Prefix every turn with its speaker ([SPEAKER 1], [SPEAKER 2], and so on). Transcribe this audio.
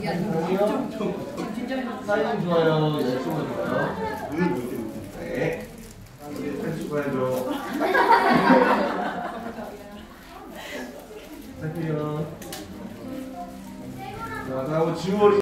[SPEAKER 1] 사랑해요. 사인 좋아요. 열심히 좋아요. 네. 편집 봐야죠. 할게요. 자, 다음은 지우월이.